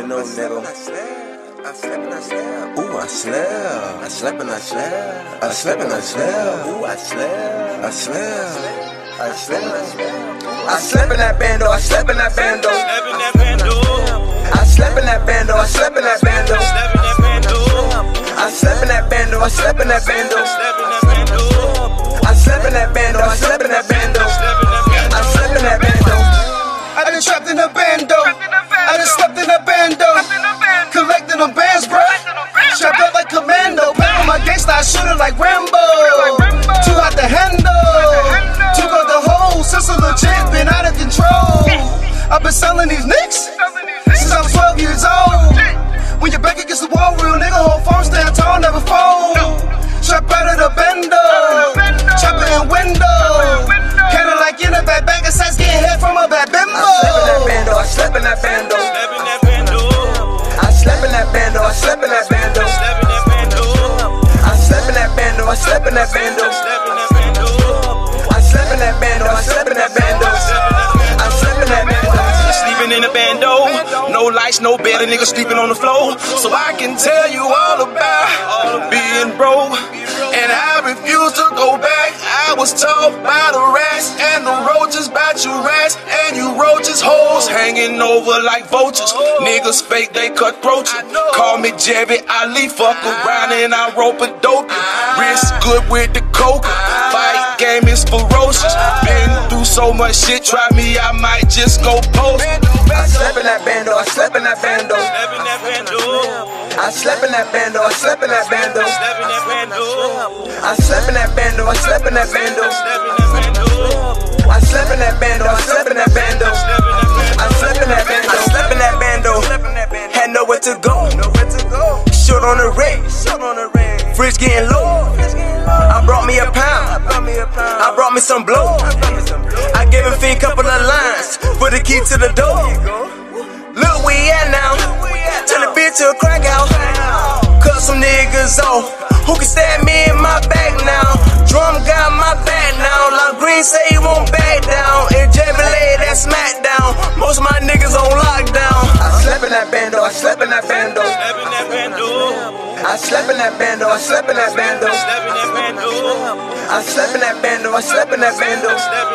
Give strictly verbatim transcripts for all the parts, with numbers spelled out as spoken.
already know, nigga. I slept and I slept. Ooh, I slept. I slept and I slept. I slept and I slept. Ooh, I slept. I slept. I slept and I slept. I slept in that bando. I slept in that bando. I slept in that bando. I slept in that bando. I slept in that bando. I slept in that bando. I slept in that bando. I slept in that bando. I slept in that bando. I done trapped in a bando. I done slept in a bando. Collecting them bands, bro. Strapped up like commando. Back on my gangsta, I shoot it like Rambo. Too hot to handle. Took out the whole system legit, been out of control. I've been selling these nicks since I was twelve years old. When you're back against the wall, real nigga, hold firm, stand tall, never fold. Trap out of the bando. Chopper in window. Kinda like in a bad bag of size, getting hit from a bad bimbo. I slept in that bando. I slept in that bando. I slept in that bando. I slept in that bando. I slept in that bando. I slept in that bando. I slept in that bando. I slept in that bando. Sleeping in a bando, no lights, no bed, a nigga sleeping on the floor. So I can tell you all about being broke, and I refuse to go back. I was told by the rats and the roaches about you rats, and you roaches hoes hanging over like vultures. Niggas fake, they cut throats. Call me Jevie, I leave fuck around and I rope a dope. Wrist good with the coke, fight game is ferocious. Been through so much shit, try me, I might just go post. I slept in that bando, I slept in that bando. I slept in that bando, I slept in that bando. I slept in that bando, I slept in that bando. I slept in that bando, I slept in that bando. I slept in that bando, I slept in that bando. Had nowhere to go, short on the rig, fridge getting low. I brought me a pound, I brought me some blow. I gave him a couple of lines for the key to the door. Look where we at now, turn the beer to a crack out. Cut some niggas off, who can stab me in my back now? Drum got my back now, like Green say he won't back down. And Jevie lay that smack down, most of my niggas on lockdown. I slept in that bando, I slept in that bando. I slept in that bando, I slept in that bando. I slept in that bando, I slept in that bando.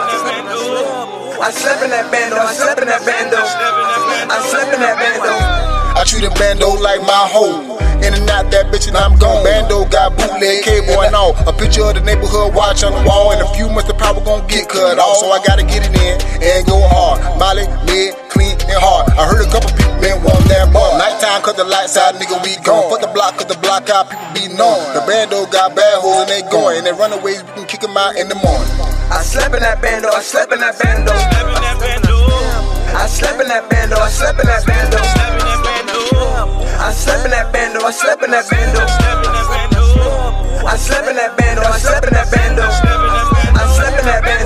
I slept in that bando, I slept in that bando. I slept in that bando. I treat a bando like my hoe. In and out that bitch and I'm gone. Bando got bootleg cable and all. A picture of the neighborhood watch on the wall. In a few months the power gon' get cut off. So I gotta get it in and go hard. Molly, mid, clean, and hard. I heard a couple people been want that bar. Nighttime cut the lights out, nigga, we gone. Fuck the block, cut the block out, people be known. The bando got bad hoes and they going. And they runaways, we can kick them out in the morning. I slept in that bando, I slept in that bando. I slept in that bando, I slept in that bando. I slept in that bando, I slept in that bando. I slept in that bando, I slept in that bando. I slept in that bando.